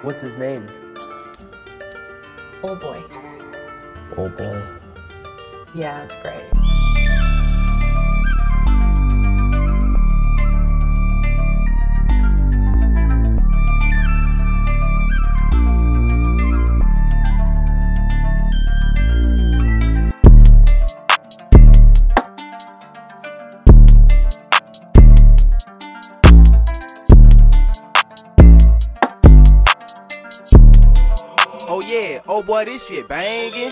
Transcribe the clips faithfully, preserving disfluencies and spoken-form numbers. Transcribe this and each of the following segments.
What's his name? Old boy. Old boy. Yeah, it's great. Oh yeah, oh boy, this shit banging.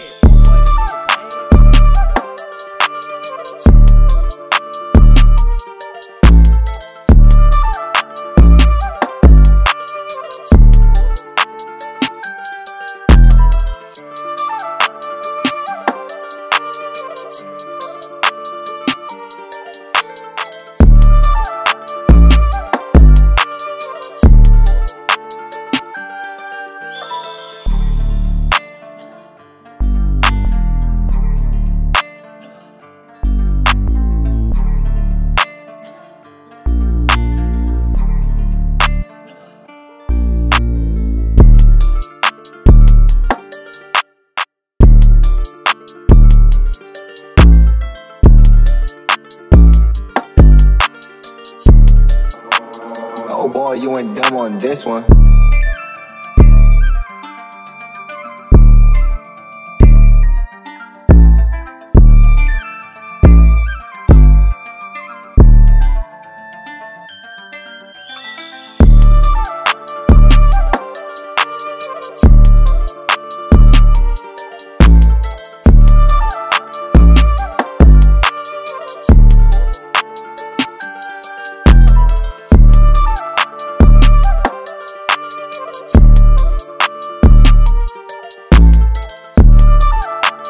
Oh boy, you went dumb on this one.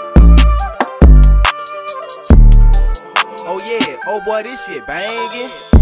Oh yeah, oh boy, this shit banging.